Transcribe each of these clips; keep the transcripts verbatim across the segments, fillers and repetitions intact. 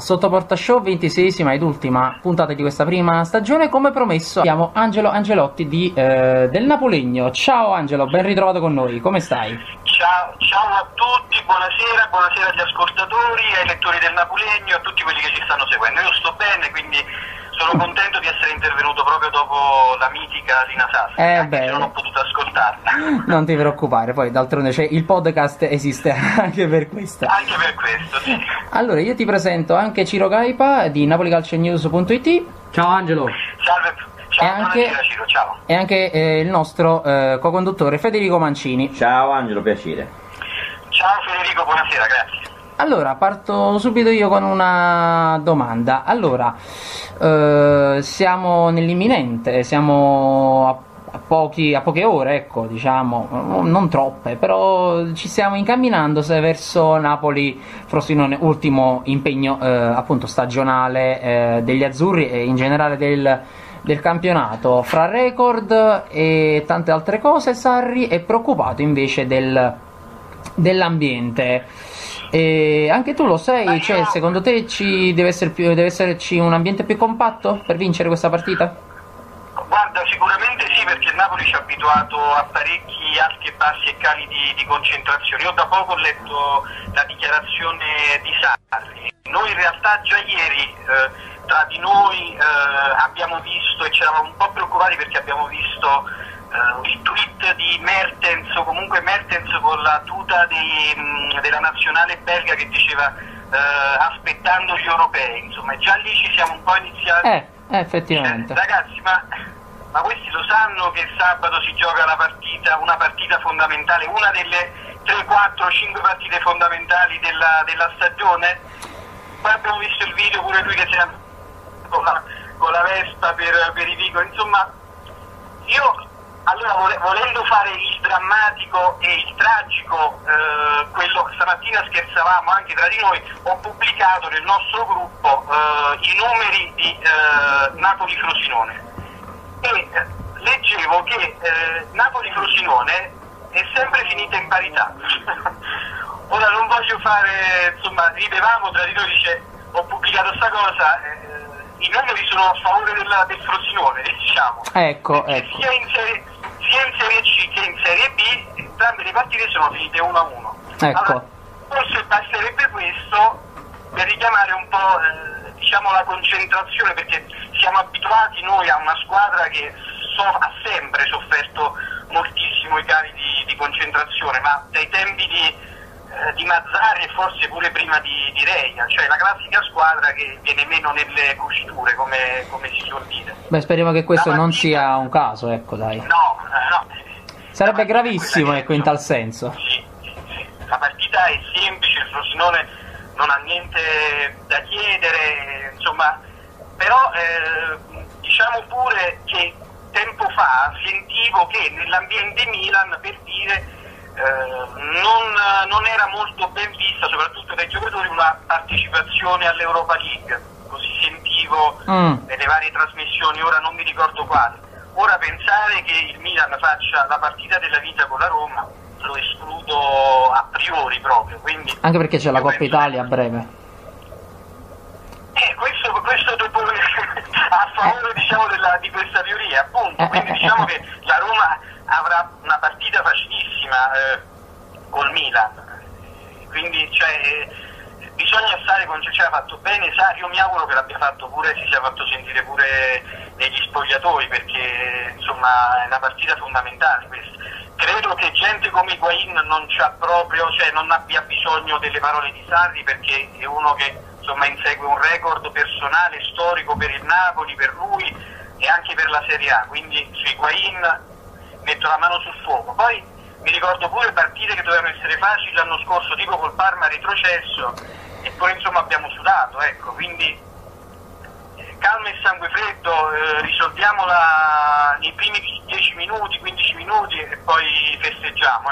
Sotto Porta Show, ventiseiesima ed ultima puntata di questa prima stagione. Come promesso abbiamo Angelo Angelotti di, eh, del Napolegno. Ciao Angelo, ben ritrovato con noi, come stai? Ciao, ciao a tutti, buonasera, buonasera agli ascoltatori, ai lettori del Napolegno, a tutti quelli che ci stanno seguendo. Io sto bene, quindi sono contento di essere intervenuto proprio dopo la mitica Lina Sassi, eh beh, non ho potuto ascoltarla. Non ti preoccupare, poi d'altronde c'è il podcast, esiste anche per questo. Anche per questo, sì. Allora, io ti presento anche Ciro Gaipa di napoli-calcio-news punto it. Ciao Angelo. Salve, ciao, e anche, buonasera Ciro, ciao. E anche eh, il nostro eh, co-conduttore Federico Mancini. Ciao Angelo, piacere. Ciao Federico, buonasera, grazie. Allora, parto subito io con una domanda. Allora, eh, siamo nell'imminente, siamo a, a, pochi, a poche ore, ecco, diciamo, non troppe, però ci stiamo incamminando verso Napoli-Frosinone, ultimo impegno eh, appunto stagionale eh, degli azzurri e in generale del, del campionato. Fra record e tante altre cose, Sarri è preoccupato invece del, dell'ambiente. E anche tu lo sai, cioè, io... secondo te ci deve, essere più, deve esserci un ambiente più compatto per vincere questa partita? Guarda, sicuramente sì, perché il Napoli ci ha abituato a parecchi alti e bassi e cali di, di concentrazione. Io da poco ho letto la dichiarazione di Sarri. Noi in realtà già ieri eh, tra di noi eh, abbiamo visto e ci eravamo un po' preoccupati perché abbiamo visto Uh, il tweet di Mertens, o comunque Mertens con la tuta dei, mh, della nazionale belga che diceva uh, aspettando gli europei, insomma già lì ci siamo un po' iniziati. Eh, eh effettivamente. Eh, ragazzi, ma, ma questi lo sanno che sabato si gioca la partita, una partita fondamentale, una delle tre, quattro, cinque partite fondamentali della, della stagione? Poi abbiamo visto il video pure lui che si è con la, con la Vespa per, per i Vico, insomma io... Allora, volendo fare il drammatico e il tragico, eh, quello stamattina scherzavamo anche tra di noi, ho pubblicato nel nostro gruppo eh, i numeri di eh, Napoli-Frosinone e eh, leggevo che eh, Napoli-Frosinone è sempre finita in parità. Ora non voglio fare, insomma, ridevamo tra di noi, dice, ho pubblicato sta cosa, eh, i numeri sono a favore della, del Frosinone, diciamo. Ecco, perché ecco. Sia in serie, sia in Serie C che in Serie B, entrambe le partite sono finite uno a uno. Ecco. Allora, forse basterebbe questo per richiamare un po' eh, diciamo la concentrazione, perché siamo abituati noi a una squadra che so, ha sempre sofferto moltissimo i cali di, di concentrazione, ma dai tempi di, eh, di Mazzarri e forse pure prima di, di Reina, cioè la classica squadra che viene meno nelle cuciture, come, come si suol dire. Beh, speriamo che questo partita... non sia un caso, ecco, dai. No, no. Sarebbe gravissimo, ecco, in tal senso. Sì, sì, sì. La partita è semplice, il Frosinone non ha niente da chiedere, insomma, però eh, diciamo pure che tempo fa sentivo che nell'ambiente Milan, per dire, eh, non, non era molto ben vista, soprattutto dai giocatori, una partecipazione all'Europa League, così sentivo mm. nelle varie trasmissioni, ora non mi ricordo quale. Ora pensare che il Milan faccia la partita della vita con la Roma lo escludo a priori proprio, quindi anche perché c'è la Coppa Italia a breve. Eh, questo, questo dopo a favore eh. diciamo della, di questa teoria, appunto, quindi diciamo che la Roma avrà una partita facilissima eh, col Milan, quindi cioè, bisogna stare con, cioè, ha fatto bene Sarri, io mi auguro che l'abbia fatto pure, si sia fatto sentire pure negli spogliatoi, perché insomma è una partita fondamentale questa. Credo che gente come Higuain non c'ha proprio, cioè non abbia bisogno delle parole di Sarri, perché è uno che insomma insegue un record personale, storico per il Napoli, per lui e anche per la Serie A, quindi su Higuain metto la mano sul fuoco. Poi mi ricordo pure partite che dovevano essere facili l'anno scorso, tipo col Parma retrocesso, e poi insomma abbiamo sudato, ecco, quindi calma e sangue freddo, eh, risolviamola nei primi dieci minuti, quindici minuti e poi festeggiamo, ecco.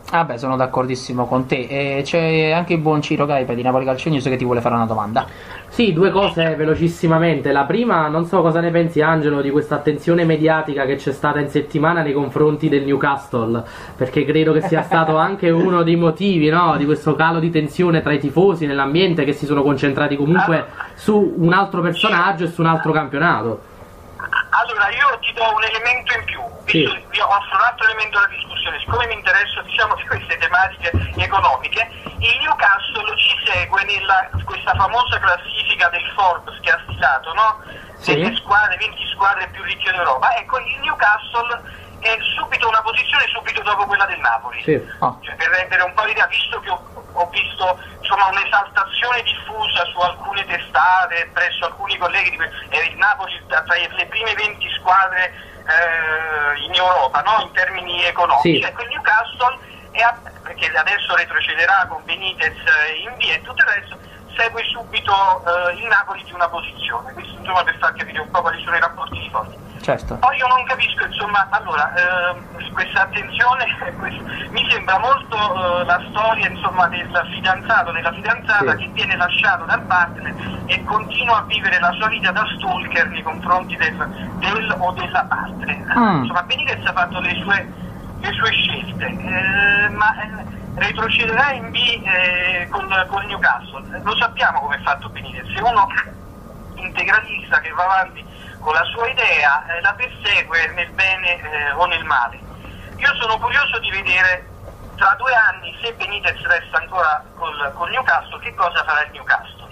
Ah beh, sono d'accordissimo con te. E c'è anche il buon Ciro Gaipa di Napoli Calcio News che ti vuole fare una domanda. Sì, due cose velocissimamente. La prima, non so cosa ne pensi Angelo di questa attenzione mediatica che c'è stata in settimana nei confronti del Newcastle, perché credo che sia stato anche uno dei motivi, no, di questo calo di tensione tra i tifosi nell'ambiente, che si sono concentrati comunque su un altro personaggio e su un altro campionato. Allora, io ti do un elemento in più, Sì. io offro un altro elemento alla discussione, siccome mi interesso diciamo di queste tematiche economiche, il Newcastle ci segue nella questa famosa classifica del Forbes che ha stilato, no? Sì. Delle squadre, venti squadre più ricche d'Europa. Ecco, il Newcastle è subito una posizione subito dopo quella del Napoli. Sì. Oh. Cioè, per rendere un po' l'idea, visto che ho, ho visto insomma un'esaltazione diffusa su alcune testate, presso alcuni colleghi, di que- eh, il Napoli tra le prime venti squadre eh, in Europa, no? In termini economici. Sì. Ecco, il Newcastle è a- perché adesso retrocederà con Benitez in via e tutto il resto, segue subito eh, il Napoli di una posizione. Questo insomma per far capire un po' quali sono i rapporti di forza. Certo. Poi io non capisco, insomma, allora, eh, questa attenzione, questo, mi sembra molto eh, la storia, insomma, del fidanzato, della fidanzata Sì. che viene lasciato dal partner e continua a vivere la sua vita da stalker nei confronti del, del o della partner. Mm. Insomma, Benitez ha fatto le sue, le sue scelte, eh, ma eh, retrocederà in B eh, con, con Newcastle. Lo sappiamo come è fatto Benitez, è uno integralista che va avanti con la sua idea, eh, la persegue nel bene eh, o nel male. Io sono curioso di vedere tra due anni, se Benitez resta ancora col, col Newcastle, che cosa farà il Newcastle.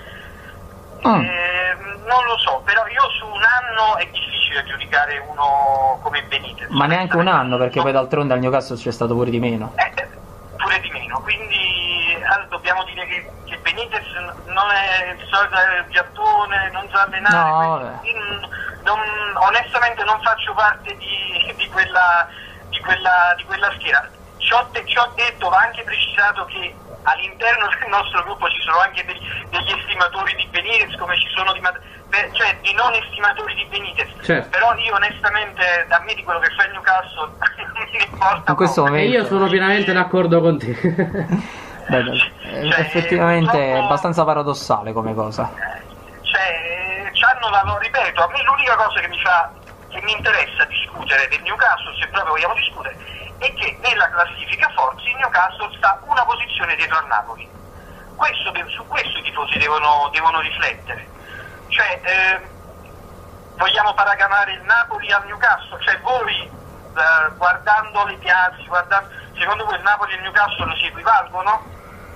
Mm. Eh, non lo so, però io su un anno è difficile giudicare uno come Benitez. Ma neanche un anno, perché poi d'altronde al Newcastle c'è stato pure di meno. Eh, pure di meno, quindi allora, dobbiamo dire che, che Benitez non è il solito piattone, non sa allenare, No, quindi, non, onestamente non faccio parte di, di, quella, di, quella, di quella schiera. Ci ho, ci ho detto, va anche precisato che all'interno del nostro gruppo ci sono anche degli, degli estimatori di Benitez, come ci sono di, cioè di non estimatori di Benitez. Certo. Però io onestamente, a me di quello che fa il Newcastle non mi importa. In questo poco. E momento io sono pienamente d'accordo con te. Beh, eh, Cioè, effettivamente è troppo- abbastanza paradossale come cosa. Cioè, c'hanno la, lo ripeto, a me l'unica cosa che mi fa, che mi interessa discutere del Newcastle, se proprio vogliamo discutere, è che nella classifica Forbes il Newcastle sta una posizione dietro al Napoli. Questo, su questo i tifosi devono, devono riflettere. Cioè, eh, vogliamo paragonare il Napoli al Newcastle? Cioè, voi, eh, guardando le piazze, guardando, secondo voi il Napoli e il Newcastle si equivalgono?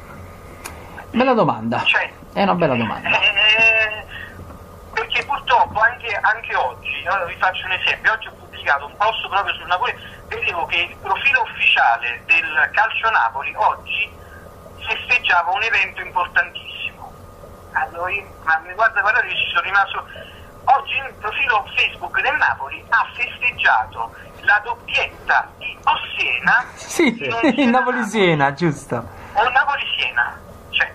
Bella domanda. Cioè, È una bella domanda. Eh, perché purtroppo anche, anche oggi, allora vi faccio un esempio, oggi ho pubblicato un post proprio sul Napoli, vedevo che il profilo ufficiale del Calcio Napoli oggi festeggiava un evento importantissimo. Allora, io, ma guarda, guardate che ci sono rimasto, oggi il profilo Facebook del Napoli ha festeggiato la doppietta di Ossiena, Sì, non il c'era Napoli-Siena, giusto. o il Napoli-Siena. Cioè,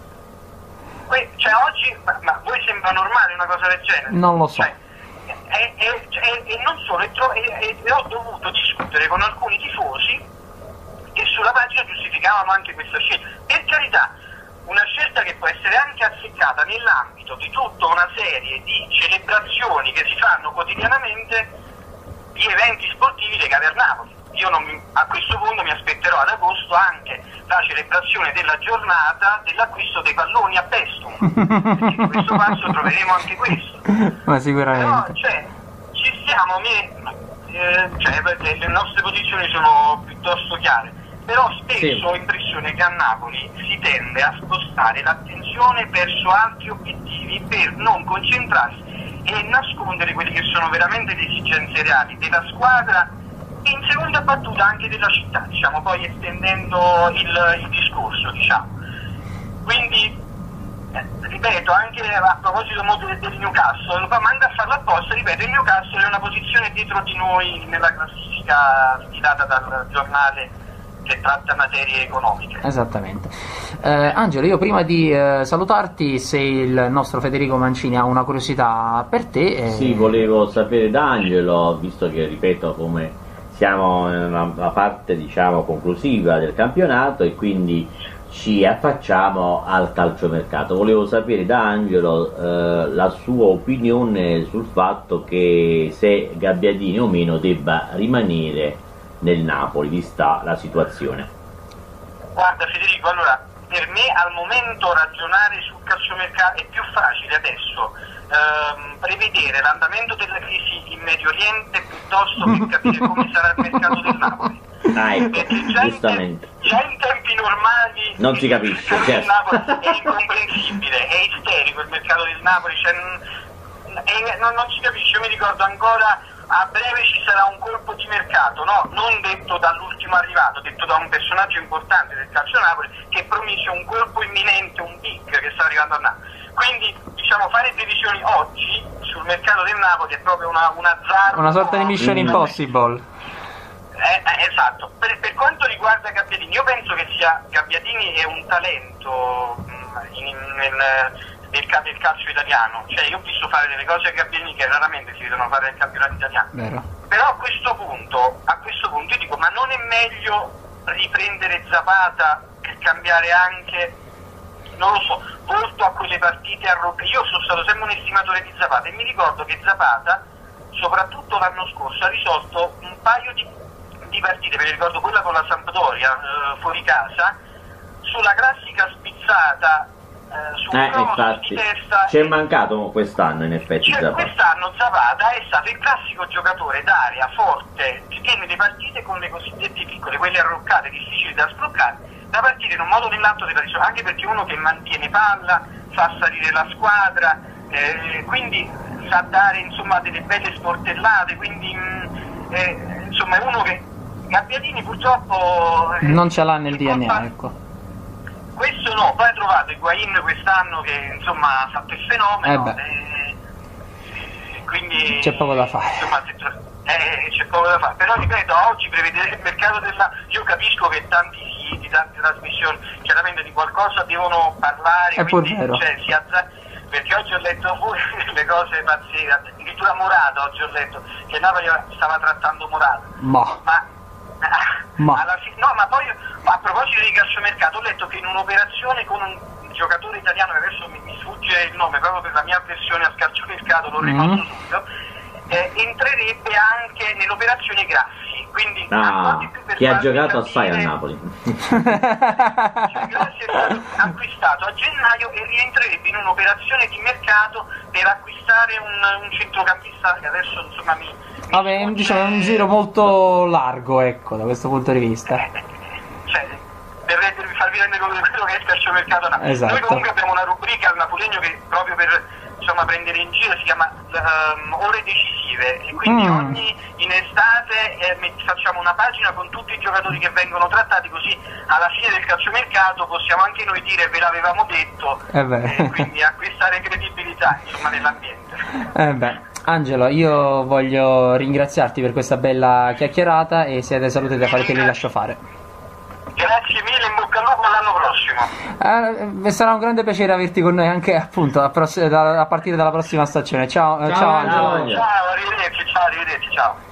que- cioè oggi, ma, ma voi sembra normale una cosa del genere? Non lo so. Cioè, e, e, e, e non solo, e, tro- e, e, e ho dovuto discutere con alcuni tifosi che sulla pagina giustificavano anche questa scelta. Per carità, una scelta che può essere anche azzeccata nell'ambito di tutta una serie di celebrazioni che si fanno quotidianamente di eventi sportivi legati al Napoli. Io non mi, a questo punto mi aspetterò ad agosto anche la celebrazione della giornata dell'acquisto dei palloni a Pestum, perché in questo passo troveremo anche questo. Ma Però sicuramente. cioè, ci siamo, me, eh, cioè, perché le nostre posizioni sono piuttosto chiare, però spesso Sì. ho l'impressione che a Napoli si tende a spostare l'attenzione verso altri obiettivi per non concentrarsi e nascondere quelle che sono veramente le esigenze reali della squadra e in seconda battuta anche della città, diciamo, poi estendendo il, il discorso, diciamo. Quindi, eh, ripeto, anche a proposito molto del, del Newcastle, ma manda a farlo apposta, ripeto, il Newcastle è una posizione dietro di noi nella classifica stilata dal giornale che tratta materie economiche. Esattamente. Eh, Angelo, io prima di eh, salutarti, se il nostro Federico Mancini ha una curiosità per te. eh, Sì, volevo sapere da Angelo, visto che, ripeto, come siamo nella parte diciamo conclusiva del campionato e quindi ci affacciamo al calciomercato. Volevo sapere da Angelo eh, la sua opinione sul fatto che se Gabbiadini o meno debba rimanere nel Napoli, vista la situazione. Guarda Federico, allora per me al momento ragionare sul calciomercato è più facile adesso ehm, prevedere l'andamento della crisi in Medio Oriente piuttosto che capire come sarà il mercato del Napoli. Ah, ecco, Perché già giustamente. In te- già in tempi normali Non si capisce, il mercato del certo. Napoli è incomprensibile, è isterico il mercato del Napoli, cioè, è, non, non si capisce. Io mi ricordo ancora a breve ci sarà un colpo di mercato, no? Non detto dall'ultimo arrivato, detto da un personaggio importante del calcio Napoli che promise un colpo imminente, un big che sta arrivando a Napoli. Quindi diciamo fare previsioni oggi sul mercato del Napoli è proprio una, un azzardo. Una sorta di Mission Mm. Impossible. Eh, eh, esatto, per, per quanto riguarda Gabbiadini, io penso che sia Gabbiadini è un talento mh, in, nel, nel, ca- nel calcio italiano, cioè io ho visto fare delle cose a Gabbiadini che raramente si vedono fare nel campionato italiano. Vero. Però a questo punto, a questo punto io dico, ma non è meglio riprendere Zapata e cambiare anche, non lo so, volto a quelle partite a Roma? Io sono stato sempre un estimatore di Zapata e mi ricordo che Zapata, soprattutto l'anno scorso, ha risolto un paio di di partite, mi ricordo quella con la Sampdoria eh, fuori casa, sulla classica spizzata eh, sul Eh, cross infatti, di testa. ci è mancato quest'anno in effetti Cioè, Zapata. quest'anno Zapata è stato il classico giocatore d'area forte che tiene le partite con le cosiddette piccole, quelle arroccate, difficili da sbloccare, da partire in un modo o nell'altro della risolve, anche perché uno che mantiene palla, fa salire la squadra, eh, quindi sa dare insomma delle belle sportellate, quindi mh, eh, insomma è uno che Gabbiadini purtroppo eh, Non ce l'ha nel in D N A, colpa- ecco. Questo no, poi ha trovato Higuain quest'anno che insomma ha fatto il fenomeno. Eh beh. e- e quindi C'è poco da fare. insomma, se tra- eh, c'è poco da fare. Però ripeto, oggi prevedere il mercato della. Io capisco che tanti siti, tante trasmissioni chiaramente di qualcosa devono parlare, È pur quindi vero. cioè, si alza. Perché oggi ho letto pure le cose pazzesche, addirittura Morata oggi ho letto che Napoli stava trattando Morata. Ma. Ma, Ma. alla fi- no, ma poi a proposito di calciomercato ho letto che in un'operazione con un giocatore italiano, che adesso mi, mi sfugge il nome proprio per la mia avversione al calciomercato, lo ricordo Mm. subito, eh, entrerebbe anche nell'operazione Grassi, quindi Ah, ancora di più per che ha farvi giocato assai a capire- Napoli. cioè, Grassi è stato acquistato a gennaio e rientrerebbe in un'operazione di mercato per acquistare un, un centrocampista che adesso insomma mi, mi Vabbè, sfugge- diciamo è un giro molto largo, ecco, da questo punto di vista. cioè, per rendervi farvi rendere conto di quello che è il calciomercato Napoli. Esatto. Noi comunque abbiamo una rubrica al Napolegno che proprio per insomma prendere in giro si chiama ehm, Ore Decisive e quindi Mm. ogni in estate eh, met- facciamo una pagina con tutti i giocatori che vengono trattati, così alla fine del calciomercato possiamo anche noi dire ve l'avevamo detto Eh beh. e quindi acquistare credibilità insomma nell'ambiente. Eh beh, Angelo, io voglio ringraziarti per questa bella chiacchierata e siete saluti da fare che li lascio fare. Grazie mille, in bocca al lupo all'anno prossimo. Eh, sarà un grande piacere averti con noi anche appunto a, pross- da- a partire dalla prossima stagione. Ciao, eh, Ciao, ciao Angelo. Angelo. Ciao, arrivederci, ciao, arrivederci, ciao.